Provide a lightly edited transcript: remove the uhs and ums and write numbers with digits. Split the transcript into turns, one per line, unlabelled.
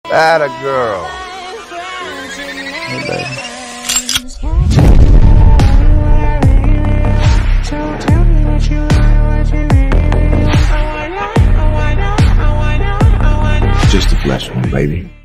Atta girl.
Hey, baby.
Just a flash one, baby.